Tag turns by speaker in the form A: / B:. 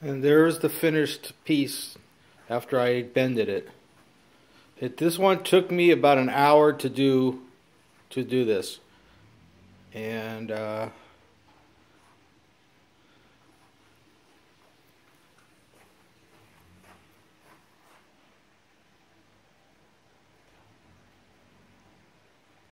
A: And there's the finished piece after I bended it. This one took me about an hour to do this. And